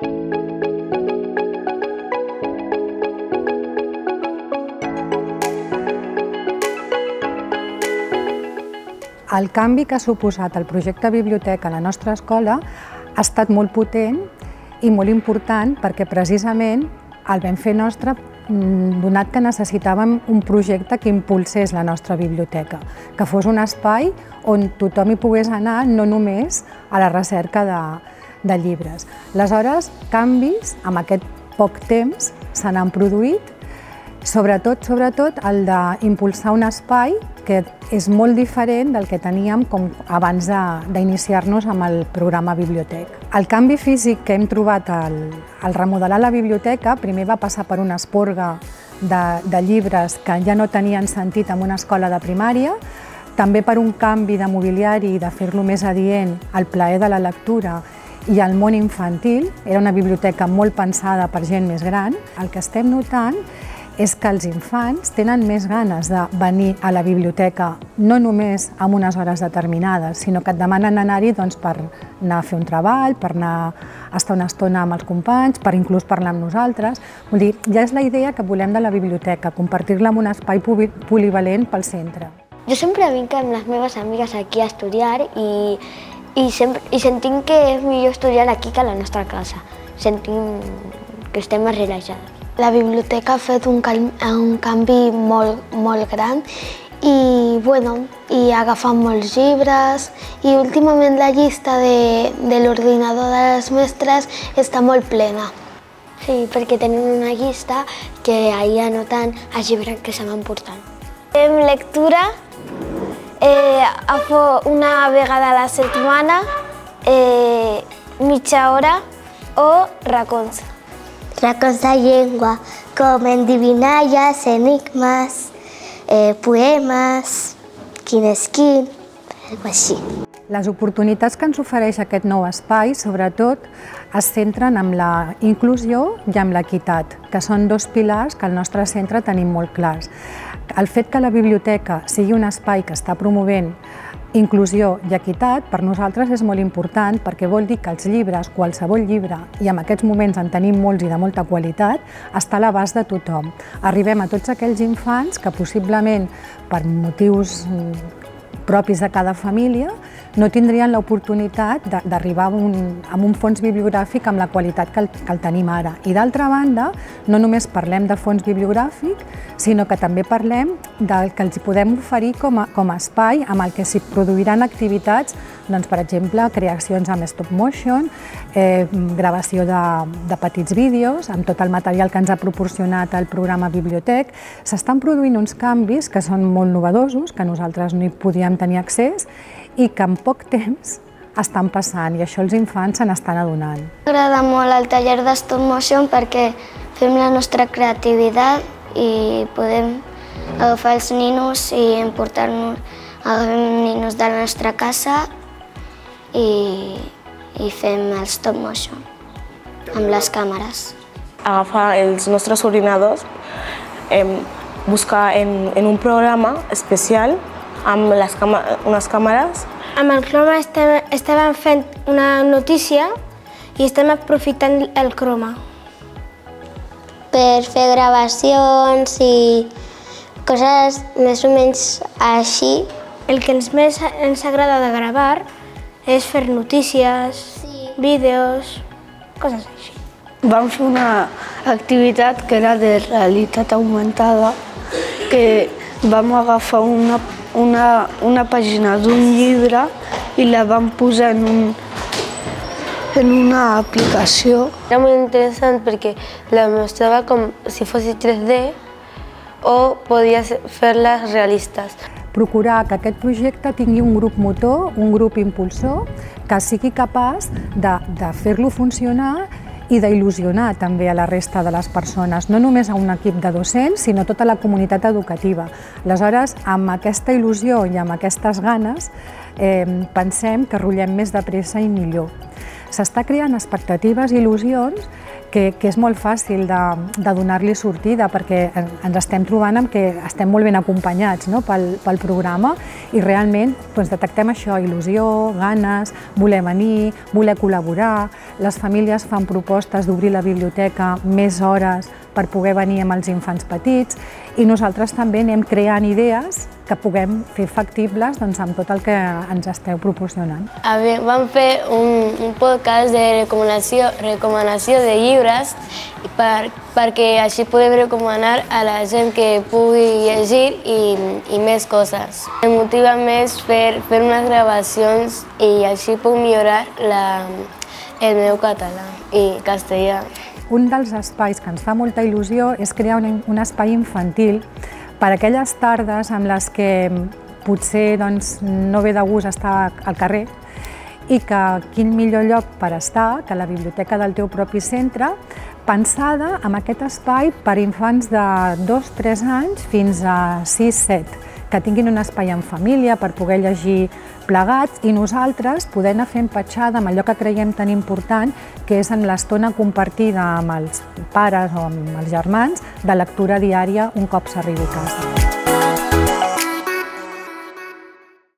El canvi que ha suposat el projecte Biblioteca a la nostra escola ha estat molt potent i molt important perquè precisament el vam fer nostre donat que necessitàvem un projecte que impulsés la nostra biblioteca, que fos un espai on tothom hi pogués anar, no només a la recerca de llibres. Aleshores, canvis amb aquest poc temps se n'han produït, sobretot el d'impulsar un espai que és molt diferent del que teníem abans d'iniciar-nos amb el programa Bibliotec. El canvi físic que hem trobat al remodelar la biblioteca primer va passar per una esporga de llibres que ja no tenien sentit en una escola de primària, també per un canvi de mobiliari i de fer-lo més adient al plaer de la lectura i al món infantil. Era una biblioteca molt pensada per gent més gran. El que estem notant és que els infants tenen més ganes de venir a la biblioteca, no només en unes hores determinades, sinó que et demanen anar-hi per anar a fer un treball, per anar a estar una estona amb els companys, per inclús parlar amb nosaltres. Vull dir, ja és la idea que volem de la biblioteca, compartir-la en un espai polivalent pel centre. Jo sempre vinc amb les meves amigues aquí a estudiar i sentim que és millor estudiar aquí que a la nostra casa. Sentim que estem més relaxades. La biblioteca ha fet un canvi molt gran i ha agafat molts llibres i últimament la llista de l'ordinador de les mestres està molt plena. Sí, perquè tenim una llista que ahí anoten els llibres que se van portant. Fem lectura una vegada a la setmana, mitja hora o racons. Racons de llengua, com endivinalles, enigmes, poemes, quin és quin, així. Les oportunitats que ens ofereix aquest nou espai, sobretot, es centren en la inclusió i en l'equitat, que són dos pilars que al nostre centre tenim molt clars. El fet que la biblioteca sigui un espai que està promovent inclusió i equitat, per nosaltres és molt important perquè vol dir que els llibres, qualsevol llibre, i en aquests moments en tenim molts i de molta qualitat, està a l'abast de tothom. Arribem a tots aquells infants que possiblement per motius propis de cada família no tindrien l'oportunitat d'arribar a un fons bibliogràfic amb la qualitat que el tenim ara. I d'altra banda, no només parlem de fons bibliogràfic, sinó que també parlem del que els podem oferir com a espai amb el que s'hi produiran activitats, per exemple, creacions amb stop motion, gravació de petits vídeos, amb tot el material que ens ha proporcionat el programa Bibliotec. S'estan produint uns canvis que són molt novedosos, que nosaltres no hi podíem tenir accés i que en poc temps estan passant, i això els infants se n'estan adonant. M'agrada molt el taller de stop motion perquè fem la nostra creativitat i podem agafar els ninos i emportar-nos, agafem ninos de la nostra casa i fem el stop motion amb les càmeres. Agafar els nostres ordinadors, buscar en un programa especial amb unes càmeres. Amb el croma estàvem fent una notícia i estem aprofitant el croma. Per fer gravacions i coses més o menys així. El que més ens agrada de gravar és fer notícies, vídeos, coses així. Vam fer una activitat que era de realitat augmentada, que vam agafar una pàgina d'un llibre i la vam posar en una aplicació. Era molt interessant perquè la mostrava com si fos 3D o podia fer-les realistes. Procurar que aquest projecte tingui un grup motor, un grup impulsor, que sigui capaç de fer-lo funcionar i d'il·lusionar també a la resta de les persones, no només a un equip de docents, sinó a tota la comunitat educativa. Aleshores, amb aquesta il·lusió i amb aquestes ganes, pensem que rotllem més de pressa i millor. s'està creant expectatives i il·lusions que és molt fàcil de donar-li sortida, perquè ens estem trobant amb que estem molt ben acompanyats pel programa i realment detectem això, il·lusió, ganes, voler venir, voler col·laborar. Les famílies fan propostes d'obrir la biblioteca més hores per poder venir amb els infants petits i nosaltres també anem creant idees que puguem fer factibles amb tot el que ens esteu proporcionant. Vam fer un podcast de recomanació de llibres perquè així podem recomanar a la gent que pugui llegir i més coses. Em motiva més fer unes gravacions i així puc millorar el meu català i castellà. Un dels espais que ens fa molta il·lusió és crear un espai infantil per a aquelles tardes en les que potser no ve de gust estar al carrer i que quin millor lloc per estar que la biblioteca del teu propi centre, pensada en aquest espai per infants de 2-3 anys fins a 6-7, que tinguin un espai en família per poder llegir plegats i nosaltres poder anar fent petjada amb allò que creiem tan important, que és en l'estona compartida amb els pares o amb els germans de lectura diària un cop s'arribi a casa.